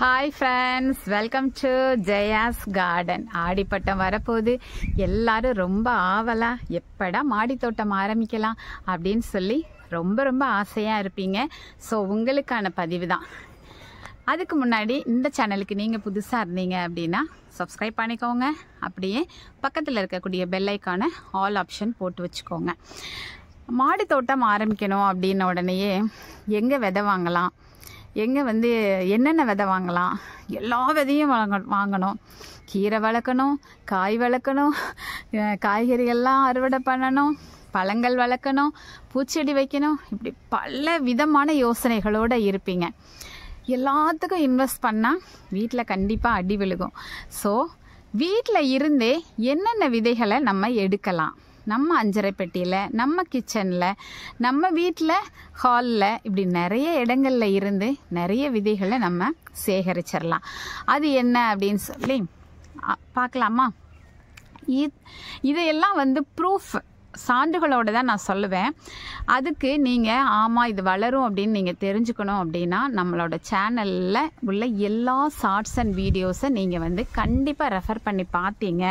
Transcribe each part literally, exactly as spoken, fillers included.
Hi friends, welcome to Jaya's Garden. ஆடிப்பட்டம் வரப்போகுது. எல்லாரும் ரொம்ப ஆவலா எப்படா மாடி தோட்டம் ஆரம்பிக்கலாம் அப்படின்னு சொல்லி ரொம்ப ரொம்ப ஆசையா இருப்பீங்க. ஸோ உங்களுக்கான பதிவு தான். அதுக்கு முன்னாடி இந்த சேனலுக்கு நீங்கள் புதுசாக இருந்தீங்க அப்படின்னா சப்ஸ்கிரைப் பண்ணிக்கோங்க. அப்படியே பக்கத்தில் இருக்கக்கூடிய பெல் ஐக்கானை ஆல் ஆப்ஷன் போட்டு வச்சுக்கோங்க. மாடி தோட்டம் ஆரம்பிக்கணும் அப்படின்ன உடனேயே எங்கே விதை வாங்கலாம், எங்கே வந்து என்னென்ன விதை வாங்கலாம், எல்லா விதையும் வாங்க வாங்கணும் கீரை வளர்க்கணும், காய் வளர்க்கணும், காய்கறிகள்லாம் அறுவடை பண்ணணும், பழங்கள் வளர்க்கணும், பூச்செடி வைக்கணும், இப்படி பல விதமான யோசனைகளோடு இருப்பீங்க. எல்லாத்துக்கும் இன்வெஸ்ட் பண்ணால் வீட்டில் கண்டிப்பாக அடி விழுகும். ஸோ வீட்டில் இருந்தே என்னென்ன விதைகளை நம்ம எடுக்கலாம், நம்ம அஞ்சரை பெட்டியில், நம்ம கிச்சனில், நம்ம வீட்டில், ஹாலில், இப்படி நிறைய இடங்களில் இருந்து நிறைய விதைகளை நம்ம சேகரிச்சிடலாம். அது என்ன அப்படின்னு சொல்லி பார்க்கலாமா? இதையெல்லாம் வந்து ப்ரூஃப் சான்றுகளோடு தான் நான் சொல்லுவேன். அதுக்கு நீங்கள் ஆமாம் இது வளரும் அப்படின்னு நீங்கள் தெரிஞ்சுக்கணும் அப்படின்னா நம்மளோட சேனலில் உள்ள எல்லா ஷார்ட்ஸ் அண்ட் வீடியோஸை நீங்கள் வந்து கண்டிப்பாக ரெஃபர் பண்ணி பார்த்தீங்க,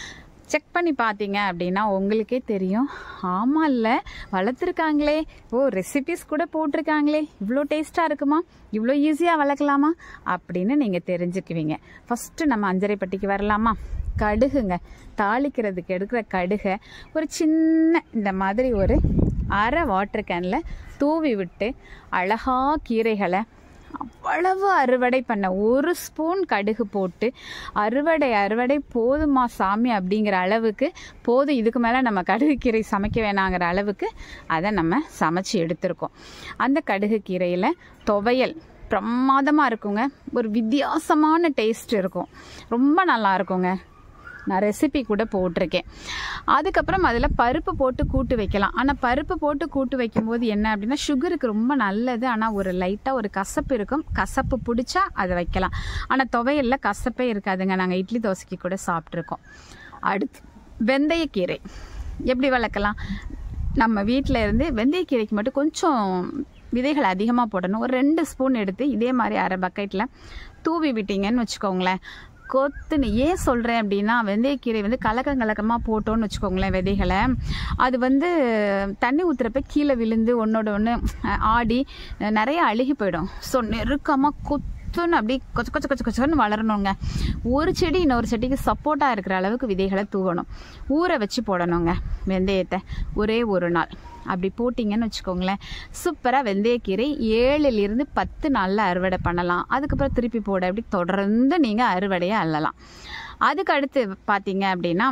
செக் பண்ணி பார்த்தீங்க அப்படின்னா உங்களுக்கே தெரியும். ஆமாம் இல்லை வளர்த்துருக்காங்களே, ஓ ரெசிபிஸ் கூட போட்டிருக்காங்களே, இவ்வளோ டேஸ்ட்டாக இருக்குமா, இவ்வளோ ஈஸியாக வளர்க்கலாமா அப்படின்னு நீங்கள் தெரிஞ்சுக்குவீங்க. ஃபஸ்ட்டு நம்ம அஞ்சரை பட்டிக்கு வரலாமா? கடுகுங்க, தாளிக்கிறதுக்கு எடுக்கிற கடுகை ஒரு சின்ன இந்த மாதிரி ஒரு அரை வாட்டர் கேனில் தூவி விட்டு அழகாக கீரைகளை அவ்வளவு அறுவடை பண்ண ஒரு ஸ்பூன் கடுகு போட்டு அறுவடை அறுவடை போதுமா சாமி அப்படிங்கிற அளவுக்கு போதும், இதுக்கு மேலே நம்ம கடுகு கீரை சமைக்க வேணாங்கிற அளவுக்கு அதை நம்ம சமைச்சு எடுத்திருக்கோம். அந்த கடுகு கீரையில் துவையல் பிரமாதமாக இருக்குங்க. ஒரு வித்தியாசமான டேஸ்ட் இருக்கும், ரொம்ப நல்லா இருக்குங்க. நான் ரெசிபி கூட போட்டிருக்கேன். அதுக்கப்புறம் அதில் பருப்பு போட்டு கூட்டு வைக்கலாம். ஆனால் பருப்பு போட்டு கூட்டு வைக்கும்போது என்ன அப்படின்னா சுகருக்கு ரொம்ப நல்லது. ஆனால் ஒரு லைட்டாக ஒரு கசப்பு இருக்கும், கசப்பு பிடிச்சா அதை வைக்கலாம். ஆனால் துவையலில் கசப்பே இருக்காதுங்க. நாங்கள் இட்லி தோசைக்கு கூட சாப்பிட்ருக்கோம். அடுத்து வெந்தயக்கீரை எப்படி வளர்க்கலாம்? நம்ம வீட்டில் இருந்து வெந்தயக்கீரைக்கு மட்டும் கொஞ்சம் விதைகள் அதிகமாக போடணும். ஒரு ரெண்டு ஸ்பூன் எடுத்து இதே மாதிரி அரை பக்கெட்டில் தூவி விட்டீங்கன்னு வச்சுக்கோங்களேன், கொத்துன்னு. ஏன் சொல்கிறேன் அப்படின்னா வெந்தயக்கீரை வந்து கலக்கம் கலக்கமாக போட்டோன்னு வச்சுக்கோங்களேன் விதைகளை, அது வந்து தண்ணி ஊற்றுறப்ப கீழே விழுந்து ஒன்றோட ஒன்று ஆடி நிறைய அழுகி போயிடும். ஸோ நெருக்கமாக கொத்துன்னு அப்படி கொச்ச கொச்ச கொச்ச கொச்சன்னு வளரணுங்க. ஒரு செடி இன்னொரு செடிக்கு சப்போர்ட்டாக இருக்கிற அளவுக்கு விதைகளை தூவணும். ஊற வச்சு போடணுங்க வெந்தயத்தை ஒரே ஒரு நாள். அப்படி போட்டிங்கன்னு வச்சுக்கோங்களேன் சூப்பராக வெந்தயக்கீரை ஏழுலேருந்து பத்து நாளில் அறுவடை பண்ணலாம். அதுக்கப்புறம் திருப்பி போட அப்படி தொடர்ந்து நீங்கள் அறுவடையை அள்ளலாம். அதுக்கு அடுத்து பார்த்தீங்க அப்படின்னா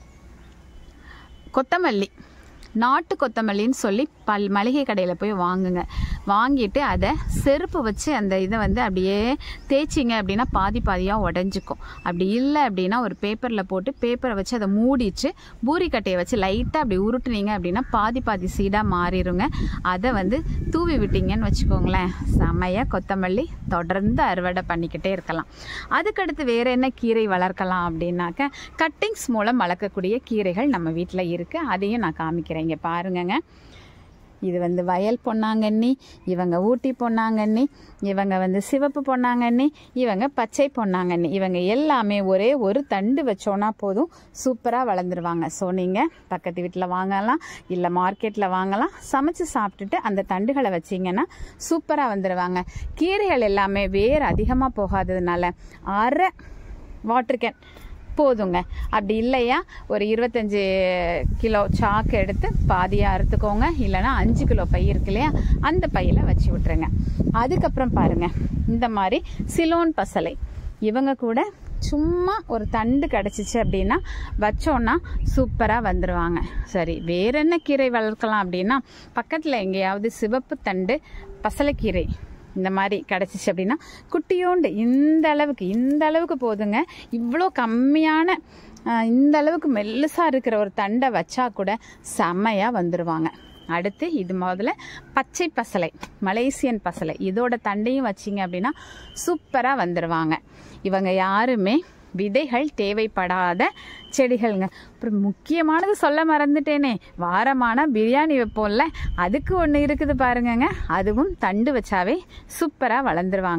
கொத்தமல்லி, நாட்டு கொத்தமல்லின்னு சொல்லி பல் மளிகை கடையில் போய் வாங்குங்க. வாங்கிட்டு அதை செருப்பு வச்சு அந்த இதை வந்து அப்படியே தேய்ச்சிங்க அப்படின்னா பாதி பாதியாக உடஞ்சிக்கும். அப்படி இல்லை அப்படின்னா ஒரு பேப்பரில் போட்டு பேப்பரை வச்சு அதை மூடிச்சு பூரிக்கட்டையை வச்சு லைட்டாக அப்படி உருட்டுனீங்க அப்படின்னா பாதி பாதி சீடாக மாறிடுங்க. அதை வந்து தூவி விட்டீங்கன்னு வச்சுக்கோங்களேன் செமையாக கொத்தமல்லி தொடர்ந்து அறுவடை பண்ணிக்கிட்டே இருக்கலாம். அதுக்கடுத்து வேறு என்ன கீரை வளர்க்கலாம் அப்படின்னாக்க கட்டிங்ஸ் மூலம் வளர்க்கக்கூடிய கீரைகள் நம்ம வீட்டில் இருக்குது. அதையும் நான் காமிக்கிறேன். இங்கே பாருங்கங்க, இது வந்து வயல் பொன்னாங்கண்ணி, இவங்க ஊட்டி பொன்னாங்கண்ணி, இவங்க வந்து சிவப்பு பொன்னாங்கண்ணி, இவங்க பச்சை பொன்னாங்கண்ணி. இவங்க எல்லாமே ஒரே ஒரு தண்டு வச்சோன்னா போதும் சூப்பராக வளர்ந்துருவாங்க. ஸோ நீங்கள் பக்கத்து வீட்டில் வாங்கலாம், இல்லை மார்க்கெட்டில் வாங்கலாம். சமைச்சு சாப்பிட்டுட்டு அந்த தண்டுகளை வச்சிங்கன்னா சூப்பராக வந்துடுவாங்க. கீரைகள் எல்லாமே வேர் அதிகமாக போகாததுனால அரை வாட்டர் கேன் போதுங்க. அப்படி இல்லையா ஒரு இருபத்தஞ்சி கிலோ சாக்கு எடுத்து பாதியாக அறுத்துக்கோங்க, இல்லைனா அஞ்சு கிலோ பை இருக்கு இல்லையா அந்த பையில் வச்சு விட்டுருங்க. அதுக்கப்புறம் பாருங்கள் இந்த மாதிரி சிலோன் பசலை, இவங்க கூட சும்மா ஒரு தண்டு கிடச்சிச்சு அப்படின்னா வச்சோன்னா சூப்பராக வந்துடுவாங்க. சரி வேற என்ன கீரை வளர்க்கலாம் அப்படின்னா பக்கத்தில் எங்கேயாவது சிவப்பு தண்டு பசலைக்கீரை இந்த மாதிரி கிடச்சிச்சு அப்படின்னா குட்டியோண்டு இந்த அளவுக்கு இந்த அளவுக்கு போதுங்க. இவ்வளோ கம்மியான இந்த அளவுக்கு மெல்லுசாக இருக்கிற ஒரு தண்டை வச்சா கூட செம்மையாக வந்துடுவாங்க. அடுத்து இது முதல்ல பச்சை பசலை, மலேசியன் பசலை, இதோட தண்டையும் வச்சிங்க அப்படின்னா சூப்பராக வந்துடுவாங்க. இவங்க யாருமே விதைகள் தேவைப்படாத செடிகள்ங்க. அப்புறம் முக்கியமானது சொல்ல மறந்துட்டேனே, வாரமான பிரியாணி வைப்போம்ல, அதுக்கு ஒன்று இருக்குது பாருங்கங்க, அதுவும் தண்டு வச்சாவே சூப்பராக வளர்ந்துருவாங்க.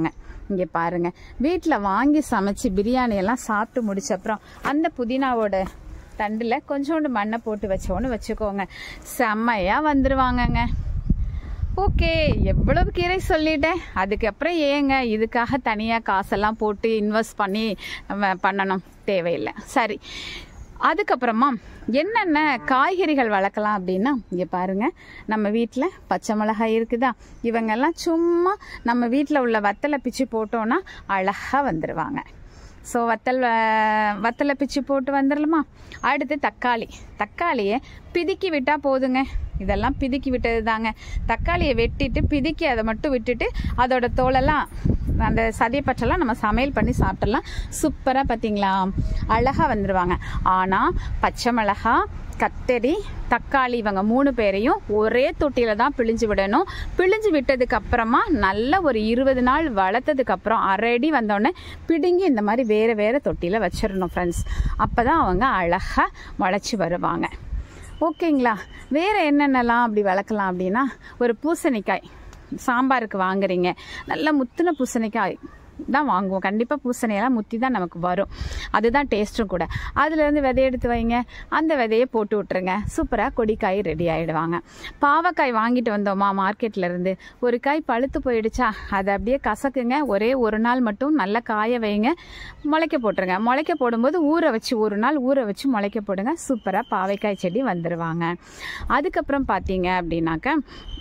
இங்கே பாருங்கள், வீட்டில் வாங்கி சமைச்சு பிரியாணியெல்லாம் சாப்பிட்டு முடிச்ச அப்புறம் அந்த புதினாவோட தண்டில் கொஞ்சோண்டு மண்ணை போட்டு வச்சோன்னு வச்சுக்கோங்க, செம்மையாக வந்துடுவாங்கங்க. ஓகே, எவ்வளவு கீரை சொல்லிட்டேன். அதுக்கப்புறம் ஏங்க இதுக்காக தனியாக காசெல்லாம் போட்டு இன்வெஸ்ட் பண்ணி பண்ணணும், தேவையில்லை. சரி, அதுக்கப்புறமா என்னென்ன காய்கறிகள் வளர்க்கலாம் அப்படின்னா, இங்கே பாருங்கள், நம்ம வீட்டில் பச்சை மிளகாய் இருக்குதா, இவங்கெல்லாம் சும்மா நம்ம வீட்டில் உள்ள வத்தலை பிச்சு போட்டோன்னா அழகாக வந்துடுவாங்க. ஸோ வத்தல் வத்தலை பிச்சு போட்டு வந்துடலாமா. அடுத்து தக்காளி, தக்காளியை பிதுக்கி விட்டால் போதுங்க. இதெல்லாம் பிதுக்கி விட்டது தாங்க. தக்காளியை வெட்டிட்டு பிதுக்கி அதை மட்டும் விட்டுட்டு அதோட தோலெல்லாம் அந்த சதைப்பற்றெல்லாம் நம்ம சமையல் பண்ணி சாப்பிட்றலாம். சூப்பராக பார்த்தீங்களா, அழகாக வந்துடுவாங்க. ஆனால் பச்சை மிளகா, கத்தரி, தக்காளி இவங்க மூணு பேரையும் ஒரே தொட்டியில் தான் பிழிஞ்சு விடணும். பிழிஞ்சு விட்டதுக்கு அப்புறமா நல்ல ஒரு இருபது நாள் வளர்த்ததுக்கு அப்புறம் அரை அடி வந்தோடனே பிடுங்கி இந்த மாதிரி வேறு வேறு தொட்டியில் வச்சிடணும் ஃப்ரெண்ட்ஸ். அப்போ தான் அவங்க அழகாக முளைச்சி வருவாங்க. ஓகேங்களா. வேறு என்னென்னலாம் அப்படி வளர்க்கலாம் அப்படின்னா, ஒரு பூசணிக்காய் சாம்பாருக்கு வாங்குறீங்க, நல்ல முத்தின பூசணிக்காய் தான் வாங்குவோம். கண்டிப்பாக பூசணியெல்லாம் முத்தி தான் நமக்கு வரும், அதுதான் டேஸ்ட்டும் கூட. அதுலேருந்து விதைய எடுத்து வைங்க, அந்த விதையை போட்டு விட்டுருங்க, சூப்பராக கொடிக்காய் ரெடி ஆகிடுவாங்க. பாவக்காய் வாங்கிட்டு வந்தோமா மார்க்கெட்லேருந்து, ஒரு காய் பழுத்து போயிடுச்சா அதை அப்படியே கசக்குங்க, ஒரே ஒரு நாள் மட்டும் நல்லா காய வைங்க, முளைக்க போட்டுருங்க. முளைக்க போடும்போது ஊற வச்சு ஒரு நாள் ஊற வச்சு முளைக்க போடுங்க, சூப்பராக பாவைக்காய் செடி வந்துடுவாங்க. அதுக்கப்புறம் பார்த்தீங்க அப்படின்னாக்க,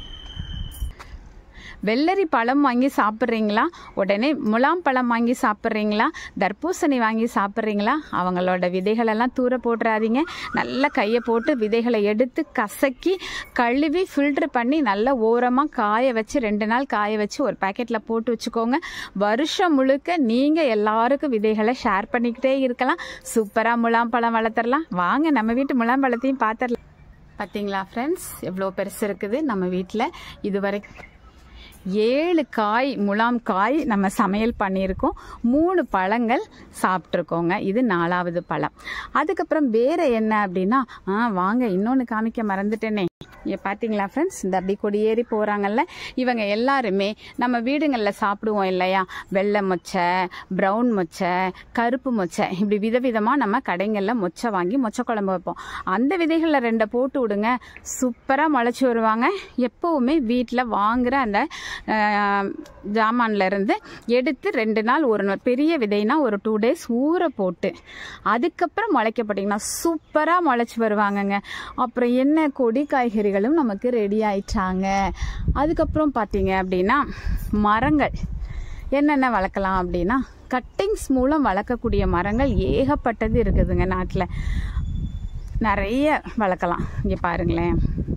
வெள்ளரி பழம் வாங்கி சாப்பிட்றீங்களா, உடனே முலாம் பழம் வாங்கி சாப்பிட்றீங்களா, தர்பூசணி வாங்கி சாப்பிட்றீங்களா, அவங்களோட விதைகளெல்லாம் தூர போட்டுறாதீங்க. நல்லா கையை போட்டு விதைகளை எடுத்து கசக்கி கழுவி ஃபில்ட்ரு பண்ணி நல்லா ஓரமாக காய வச்சு ரெண்டு நாள் காய வச்சு ஒரு பேக்கெட்டில் போட்டு வச்சுக்கோங்க. வருஷம் முழுக்க நீங்கள் எல்லாருக்கும் விதைகளை ஷேர் பண்ணிக்கிட்டே இருக்கலாம். சூப்பராக முலாம் பழம் வளர்த்துடலாம். வாங்க நம்ம வீட்டு முலாம் பழத்தையும் பார்த்துடலாம். பார்த்தீங்களா ஃப்ரெண்ட்ஸ், எவ்வளோ பெருசு இருக்குது நம்ம வீட்டில். இதுவரைக்கும் ஏழு காய் முலாம் காய் நம்ம சமையல் பண்ணியிருக்கோம், மூணு பழங்கள் சாப்பிட்ருக்கோங்க, இது நாலாவது பழம். அதுக்கப்புறம் வேறு என்ன அப்படின்னா, ஆ வாங்க இன்னொன்று காமிக்க மறந்துட்டேனே. இங்கே பார்த்தீங்களா ஃப்ரெண்ட்ஸ், இந்த அப்படி கொடியேறி போகிறாங்கல்ல, இவங்க எல்லாருமே நம்ம வீடுங்களில் சாப்பிடுவோம் இல்லையா, வெள்ளை மொச்சை, ப்ரௌன் மொச்சை, கருப்பு மொச்சை, இப்படி விதவிதமாக நம்ம கடைகளில் மொச்சை வாங்கி மொச்சை குழம்பு வைப்போம். அந்த விதைகளில் ரெண்டை போட்டு விடுங்க, சூப்பராக முளைச்சி வருவாங்க. எப்போவுமே வீட்டில் வாங்குகிற அந்த ஜாமான்ல இருந்து எடுத்து ரெண்டு நாள் ஒரு நாள் பெரிய விதைனா ஒரு டூ டேஸ் ஊற போட்டு அதுக்கப்புறம் முளைக்கப்பட்டீங்கன்னா சூப்பராக முளைச்சி வருவாங்கங்க. அப்புறம் என்ன கொடி காய்கறிகளும் நமக்கு ரெடி ஆயிட்டாங்க. அதுக்கப்புறம் பார்த்தீங்க அப்படின்னா, மரங்கள் என்னென்ன வளர்க்கலாம் அப்படின்னா, கட்டிங்ஸ் மூலம் வளர்க்கக்கூடிய மரங்கள் ஏகப்பட்டது இருக்குதுங்க நாட்டில், நிறைய வளர்க்கலாம். இங்கே பாருங்களேன்,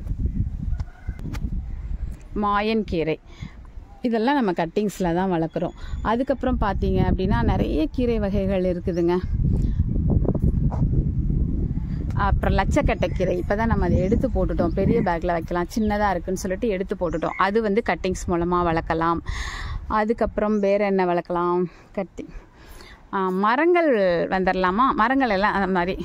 மாயன் கீரை இதெல்லாம் நம்ம கட்டிங்ஸில் தான் வளர்க்குறோம். அதுக்கப்புறம் பார்த்தீங்க அப்படின்னா நிறைய கீரை வகைகள் இருக்குதுங்க. அப்புறம் லட்சக்கட்டை கீரை இப்போ தான் நம்ம அதை எடுத்து போட்டுட்டோம், பெரிய பேக்கில் வைக்கலாம், சின்னதாக இருக்குன்னு சொல்லிட்டு எடுத்து போட்டுட்டோம். அது வந்து கட்டிங்ஸ் மூலமாக வளர்க்கலாம். அதுக்கப்புறம் வேறு என்ன வளர்க்கலாம், கட்டி மரங்கள் வந்துடலாமா, மரங்கள் எல்லாம் அந்த மாதிரி.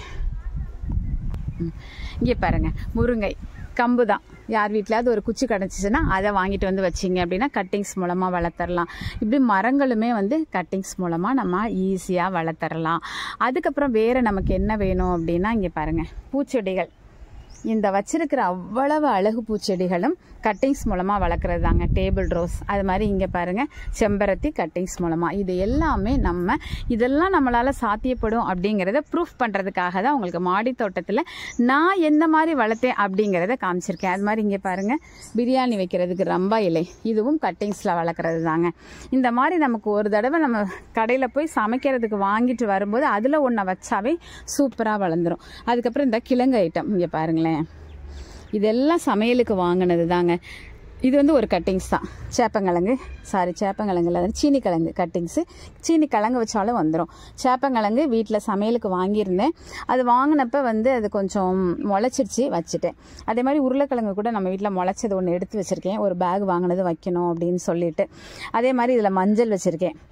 இங்கே பாருங்கள், முருங்கை கம்பு தான், யார் வீட்டிலாவது ஒரு குச்சி கிடச்சிச்சின்னா அதை வாங்கிட்டு வந்து வச்சிங்க அப்படின்னா கட்டிங்ஸ் மூலமாக வளர்த்துடலாம். இப்படி மரங்களுமே வந்து கட்டிங்ஸ் மூலமாக நம்ம ஈஸியாக வளர்த்துடலாம். அதுக்கப்புறம் வேறு நமக்கு என்ன வேணும் அப்படின்னா, இங்கே பாருங்கள், பூச்செடிகள். இந்த வச்சிருக்கிற அவ்வளவு அழகு பூச்செடிகளும் கட்டிங்ஸ் மூலமாக வளர்க்குறது தாங்க. டேபிள் ரோஸ், அது மாதிரி இங்கே பாருங்கள் செம்பருத்தி கட்டிங்ஸ் மூலமாக. இது எல்லாமே நம்ம இதெல்லாம் நம்மளால் சாத்தியப்படும் அப்படிங்கிறத ப்ரூஃப் பண்ணுறதுக்காக தான் உங்களுக்கு மாடி தோட்டத்தில் நான் எந்த மாதிரி வளர்த்தேன் அப்படிங்கிறத காமிச்சிருக்கேன். அது மாதிரி இங்கே பாருங்கள், பிரியாணி வைக்கிறதுக்கு ரம்பா இலை, இதுவும் கட்டிங்ஸில் வளர்க்குறது தாங்க. இந்த மாதிரி நமக்கு ஒரு தடவை நம்ம கடையில் போய் சமைக்கிறதுக்கு வாங்கிட்டு வரும்போது அதில் ஒன்றை வச்சாவே சூப்பராக வளர்ந்துடும். அதுக்கப்புறம் இந்த கிழங்கு ஐட்டம் இங்கே பாருங்களேன், இதெல்லாம் சமையலுக்கு வாங்கினது தாங்க. இது வந்து ஒரு கட்டிங்ஸ் தான். சேப்பங்கிழங்கு, சாரி சேப்பங்கிழங்குல சீனி கிழங்கு கட்டிங்ஸு, சீனி கிழங்கு வச்சாலும் வந்துடும். சேப்பங்கிழங்கு வீட்டில் சமையலுக்கு வாங்கியிருந்தேன், அது வாங்கினப்ப வந்து அது கொஞ்சம் முளைச்சிருச்சு, வச்சுட்டேன். அதே மாதிரி உருளைக்கிழங்கு கூட நம்ம வீட்டில் முளைச்சது ஒன்று எடுத்து வச்சுருக்கேன், ஒரு பேக் வாங்கினது வைக்கணும் அப்படின்னு சொல்லிட்டு. அதே மாதிரி இதில் மஞ்சள் வச்சுருக்கேன்.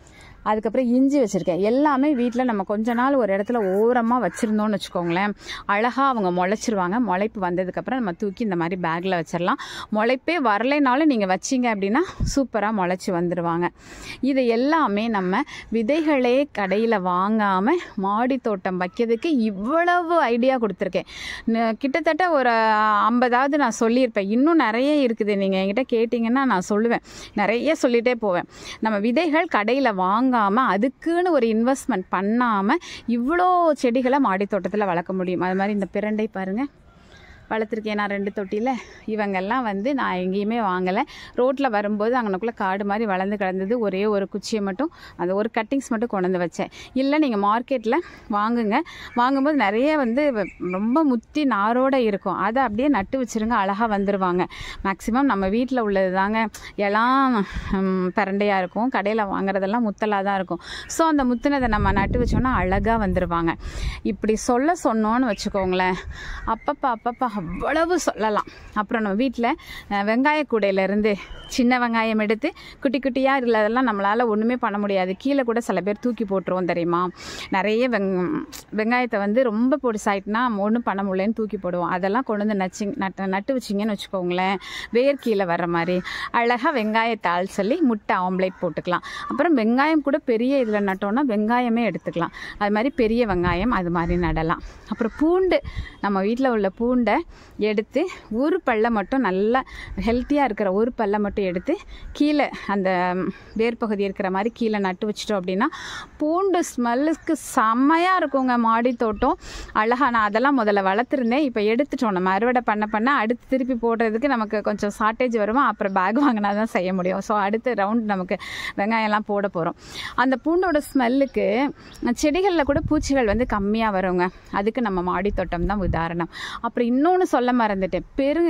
அதுக்கப்புறம் இஞ்சி வச்சுருக்கேன். எல்லாமே வீட்டில் நம்ம கொஞ்ச நாள் ஒரு இடத்துல ஓரமாக வச்சுருந்தோம்னு வச்சுக்கோங்களேன், அழகாக அவங்க முளைச்சிருவாங்க. முளைப்பு வந்ததுக்கப்புறம் நம்ம தூக்கி இந்த மாதிரி பேக்கில் வச்சிடலாம். முளைப்பே வரலைனாலும் நீங்கள் வச்சிங்க அப்படின்னா சூப்பராக முளைச்சி வந்துடுவாங்க. இது எல்லாமே நம்ம விதைகளே கடையில் வாங்காமல் மாடி தோட்டம் வைக்கிறதுக்கு இவ்வளவு ஐடியா கொடுத்துருக்கேன். கிட்டத்தட்ட ஒரு ஐம்பதாவது நான் சொல்லியிருப்பேன். இன்னும் நிறைய இருக்குது, நீங்கள் என்கிட்ட கேட்டிங்கன்னா நான் சொல்லுவேன், நிறைய சொல்லிகிட்டே போவேன். நம்ம விதைகள் கடையில் வாங்காமல் அதுக்குன்னு ஒரு இன்வெஸ்ட்மெண்ட் பண்ணாமல் இவ்வளோ செடிகளை மாடி தோட்டத்தில் வளர்க்க முடியும். அது மாதிரி இந்த பிரண்டை பாருங்கள் வளர்த்துருக்கேன் நான் ரெண்டு தொட்டியில். இவங்கெல்லாம் வந்து நான் எங்கேயுமே வாங்கலை. ரோட்டில் வரும்போது அங்கனக்குள்ளே காடு மாதிரி வளர்ந்து கிடந்தது. ஒரே ஒரு குச்சியை மட்டும், அந்த ஒரு கட்டிங்ஸ் மட்டும் கொண்டு வந்து வச்சேன். இல்லை நீங்கள் மார்க்கெட்டில் வாங்குங்க, வாங்கும்போது நிறைய வந்து ரொம்ப முத்தி நாரோடு இருக்கும், அதை அப்படியே நட்டு வச்சுருங்க, அழகாக வந்துடுவாங்க. மேக்ஸிமம் நம்ம வீட்டில் உள்ளது தாங்க எல்லாம் பரண்டையாக இருக்கும், கடையில் வாங்குறதெல்லாம் முத்தலாக தான் இருக்கும். ஸோ அந்த முத்தினதை நம்ம நட்டு வச்சோன்னா அழகாக வந்துடுவாங்க. இப்படி சொல்ல சொன்னோன்னு வச்சுக்கோங்களேன், அப்பப்போ அப்பப்போ அவ்வளவு சொல்லலாம். அப்புறம் நம்ம வீட்டில் வெங்காய கூடையிலேருந்து சின்ன வெங்காயம் எடுத்து குட்டி குட்டியாக இல்லாதெல்லாம் நம்மளால் ஒன்றுமே பண்ண முடியாது. கீழே கூட சில பேர் தூக்கி போட்டுருவோம் தெரியுமா. நிறைய வெங் வெங்காயத்தை வந்து ரொம்ப பொடிசாயிட்டுனா ஒன்றும் பண்ண முடியலன்னு தூக்கி போடுவோம். அதெல்லாம் கொண்டு வந்து நச்சு நட்டு நட்டு வச்சிங்கன்னு வச்சுக்கோங்களேன், வேர் கீழே வர்ற மாதிரி அழகாக வெங்காயத்தாள் சொல்லி முட்டை ஆம்லேட் போட்டுக்கலாம். அப்புறம் வெங்காயம் கூட பெரிய இதில் நட்டோன்னா வெங்காயமே எடுத்துக்கலாம். அது மாதிரி பெரிய வெங்காயம் அது மாதிரி நடலாம். அப்புறம் பூண்டு, நம்ம வீட்டில் உள்ள பூண்டை எடுத்து ஒரு பல்லை மட்டும் நல்லா ஹெல்த்தியாக இருக்கிற ஒரு பல்லை மட்டும் எடுத்து கீழே அந்த வேர்பகுதி இருக்கிற மாதிரி கீழே நட்டு வச்சிட்டோம் அப்படின்னா பூண்டு ஸ்மெல்லுக்கு செம்மையாக இருக்குங்க மாடி தோட்டம். அழகாக நான் அதெல்லாம் முதல்ல வளர்த்துருந்தேன், இப்போ எடுத்துட்டோம். நம்ம அறுவடை பண்ண பண்ண அடுத்து திருப்பி போடுறதுக்கு நமக்கு கொஞ்சம் ஷார்ட்டேஜ் வருமா, அப்புறம் பேக் வாங்கினா தான் செய்ய முடியும். ஸோ அடுத்த ரவுண்ட் நமக்கு வெங்காயம்லாம் போட போகிறோம். அந்த பூண்டோட ஸ்மெல்லுக்கு செடிகளில் கூட பூச்சிகள் வந்து கம்மியாக வருங்க. அதுக்கு நம்ம மாடி தோட்டம் தான் உதாரணம். அப்புறம் இன்னொன்று சொல்ல மறந்துட்டேன், பெரு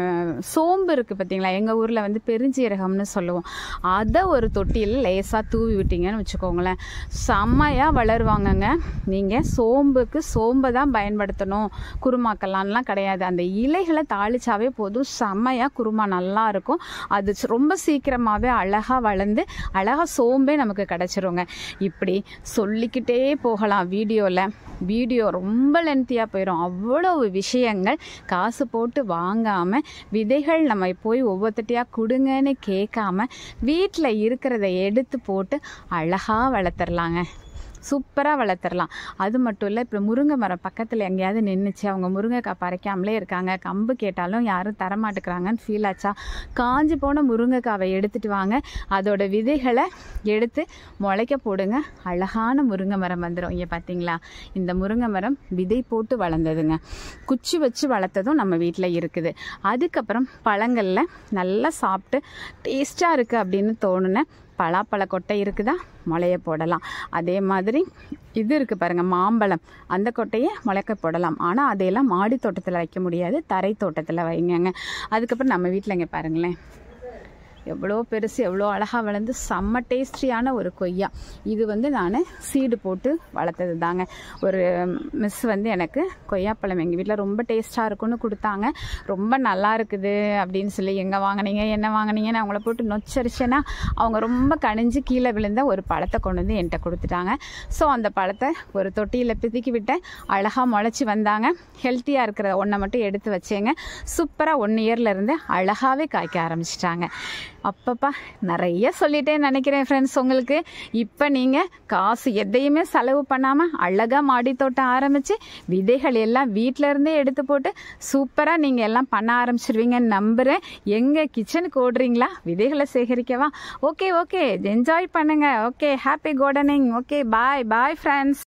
சோம்பு இருக்குது பார்த்தீங்களா, எங்கள் ஊரில் வந்து பெருஞ்சீரகம்னு சொல்லுவோம். அதை ஒரு தொட்டியில் லேசாக தூவி விட்டீங்கன்னு வச்சுக்கோங்களேன், செம்மையாக வளருவாங்கங்க. நீங்கள் சோம்புக்கு சோம்பை தான் பயன்படுத்தணும், குருமாக்கெல்லாம்லாம் கிடையாது. அந்த இலைகளை தாளிச்சாவே போதும், செம்மையாக குருமா நல்லா இருக்கும். அது ரொம்ப சீக்கிரமாகவே அழகாக வளர்ந்து அழகாக சோம்பே நமக்கு கிடச்சிருங்க. இப்படி சொல்லிக்கிட்டே போகலாம். வீடியோவில் வீடியோ ரொம்ப லென்த்தியாக போயிடும். அவ்வளவு விஷயங்கள் காசு போட்டு வாங்காமல் விதைகள் நம்ம போய் ஒவ்வொருத்தையாக கொடுங்கன்னு கேட்காம வீட்டில் இருக்கிறத எடுத்து போட்டு அழகாக வளர்த்துடலாங்க, சூப்பராக வளர்த்துடலாம். அது மட்டும் இல்லை, இப்போ முருங்கை மரம் பக்கத்தில் எங்கேயாவது நின்றுச்சு, அவங்க முருங்கைக்காய் பறிக்காமலே இருக்காங்க, கம்பு கேட்டாலும் யாரும் தரமாட்டுக்கிறாங்கன்னு ஃபீல் ஆச்சா, காஞ்சி போன முருங்கைக்காவை எடுத்துகிட்டு வாங்க, அதோட விதைகளை எடுத்து முளைக்க போடுங்க, அழகான முருங்கை மரம் வந்துடும். இங்கே பார்த்தீங்களா, இந்த முருங்கை மரம் விதை போட்டு வளர்ந்ததுங்க, குச்சி வச்சு வளர்த்ததும் நம்ம வீட்டில் இருக்குது. அதுக்கப்புறம் பழங்களில் நல்லா சாப்பிட்டு டேஸ்ட்டாக இருக்குது அப்படின்னு தோணுன பலாப்பழ கொட்டை இருக்குதா, முளைய போடலாம். அதே மாதிரி இது இருக்குது பாருங்கள், மாம்பழம், அந்த கொட்டையை முளைக்க போடலாம். ஆனால் அதையெல்லாம் மாடி தோட்டத்தில் வைக்க முடியாது, தரை தோட்டத்தில் வைங்கங்க. அதுக்கப்புறம் நம்ம வீட்டில் இங்கே பாருங்களேன், எவ்வளோ பெருசு, எவ்வளோ அழகாக வளர்ந்து செம்ம டேஸ்டியான ஒரு கொய்யா. இது வந்து நான் சீடு போட்டு வளர்த்தது தாங்க. ஒரு மிஸ் வந்து எனக்கு கொய்யாப்பழம் எங்கள் வீட்டில் ரொம்ப டேஸ்ட்டாக இருக்குன்னு கொடுத்தாங்க. ரொம்ப நல்லா இருக்குது அப்படின்னு சொல்லி, எங்கே வாங்கினீங்க என்ன வாங்கினீங்கன்னு அவங்கள போட்டு நொச்சரிச்சேன்னா அவங்க ரொம்ப கணிஞ்சு கீழே விழுந்த ஒரு பழத்தை கொண்டு வந்து என்கிட்ட கொடுத்துட்டாங்க. ஸோ அந்த பழத்தை ஒரு தொட்டியில் பிதுக்கி விட்டேன், அழகாக முளைச்சி வந்தாங்க. ஹெல்த்தியாக இருக்கிற ஒன்றை மட்டும் எடுத்து வச்சேங்க, சூப்பராக ஒன் இயர்லேருந்து அழகாகவே காய்க்க ஆரம்பிச்சிட்டாங்க. அப்பப்பா நிறைய சொல்லிட்டேன்னு நினைக்கிறேன் ஃப்ரெண்ட்ஸ் உங்களுக்கு. இப்போ நீங்கள் காசு எதையுமே செலவு பண்ணாமல் அழகாக மாடி தோட்டம் ஆரம்பித்து விதைகள் எல்லாம் வீட்டில் இருந்தே எடுத்து போட்டு சூப்பராக நீங்கள் எல்லாம் பண்ண ஆரம்பிச்சிருவீங்கன்னு நம்புகிறேன். எங்கள் கிச்சனுக்கு ஓடுறீங்களா விதைகளை சேகரிக்கவா? ஓகே ஓகே, என்ஜாய் பண்ணுங்கள். Okay, happy gardening. Okay, bye bye friends.